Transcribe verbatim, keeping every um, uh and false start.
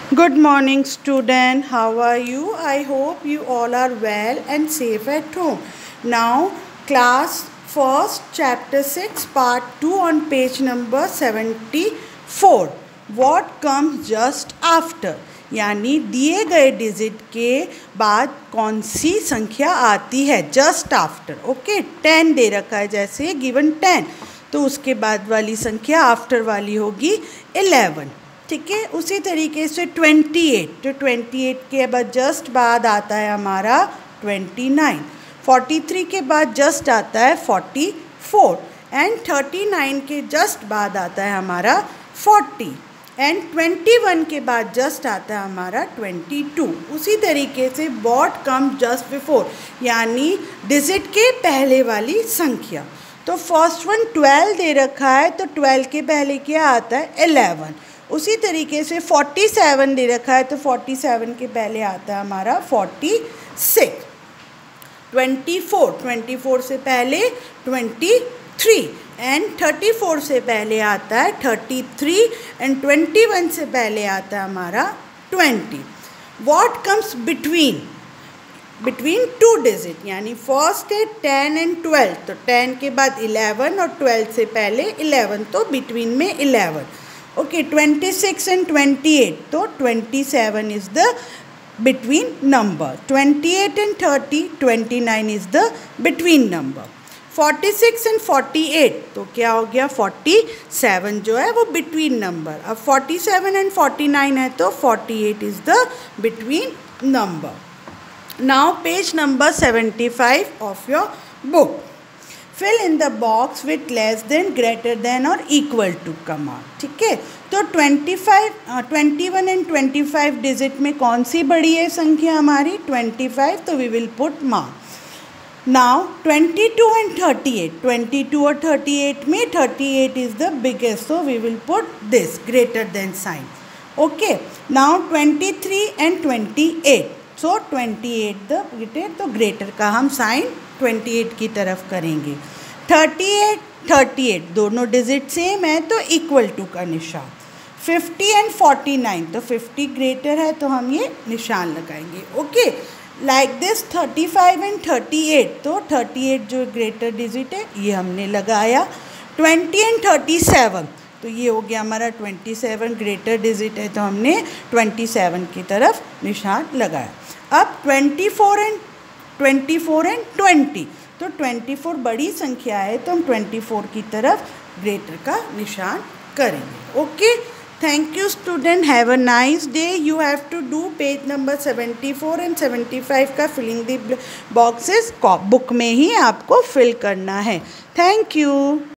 Good morning, student. How are you? I hope you all are well and safe at home. Now, class first, chapter six, part two on page number seventy-four. What comes just after? यानी दिए गए digit के बाद कौन सी संख्या आती है just after. Okay, ten दे रखा है, जैसे गिवन टेन, तो उसके बाद वाली संख्या आफ्टर वाली होगी इलेवन. ठीक है, उसी तरीके से ट्वेंटी एट, तो ट्वेंटी एट के बाद जस्ट बाद आता है हमारा ट्वेंटी नाइन. फोर्टी थ्री के बाद जस्ट आता है forty four and thirty nine के जस्ट बाद आता है हमारा फोर्टी एंड ट्वेंटी वन के बाद जस्ट आता है हमारा ट्वेंटी टू. उसी तरीके से व्हाट कम जस्ट बिफोर, यानी डिजिट के पहले वाली संख्या. तो फर्स्ट वन ट्वेल्व दे रखा है, तो ट्वेल्व के पहले क्या आता है इलेवन. उसी तरीके से फोर्टी सेवन दे रखा है, तो फोर्टी सेवन के पहले आता है हमारा forty six. Twenty four, twenty four से पहले twenty three and thirty four से पहले आता है thirty three and twenty one से पहले आता है हमारा twenty. What comes between between two digit, यानी फर्स्ट है टेन एंड ट्वेल्व, तो टेन के बाद इलेवन और ट्वेल्व से पहले इलेवन, तो बिटवीन में eleven. Okay, twenty six and twenty eight, तो twenty seven is the between number. Twenty eight and thirty, twenty nine is the between number. Forty six and forty eight, तो क्या हो गया forty seven जो है वो between number. अब forty seven and forty nine है, तो forty eight is the between number. Now page number seventy five of your book. Fill in the box with less than, greater than और equal to command. ठीक है, तो twenty five, twenty one and twenty five digit में कौन सी बड़ी है संख्या हमारी ट्वेंटी फाइव, तो we will put mark. Now twenty two and thirty eight, twenty two और थर्टी एट में thirty eight is the biggest, so we will put this greater than sign. Okay, now twenty three and twenty eight, so twenty eight the greater, तो greater का हम sign twenty eight की तरफ करेंगे. Thirty eight, thirty eight दोनों digit same है, तो equal to का निशान. फिफ्टी एंड फोर्टी नाइन, तो फिफ्टी ग्रेटर है, तो हम ये निशान लगाएंगे. Okay, like this thirty five and thirty eight, तो थर्टी एट जो ग्रेटर डिजिट है ये हमने लगाया. ट्वेंटी एंड थर्टी सेवन, तो ये हो गया हमारा ट्वेंटी सेवन ग्रेटर डिजिट है, तो हमने ट्वेंटी सेवन की तरफ निशान लगाया. अब twenty four and twenty four and twenty, तो ट्वेंटी फोर बड़ी संख्या है, तो हम ट्वेंटी फोर की तरफ ग्रेटर का निशान करेंगे. Okay, thank you student, have a nice day. You have to do page number seventy four and seventy five का फिलिंग द बॉक्सेस बुक में ही आपको फिल करना है. Thank you.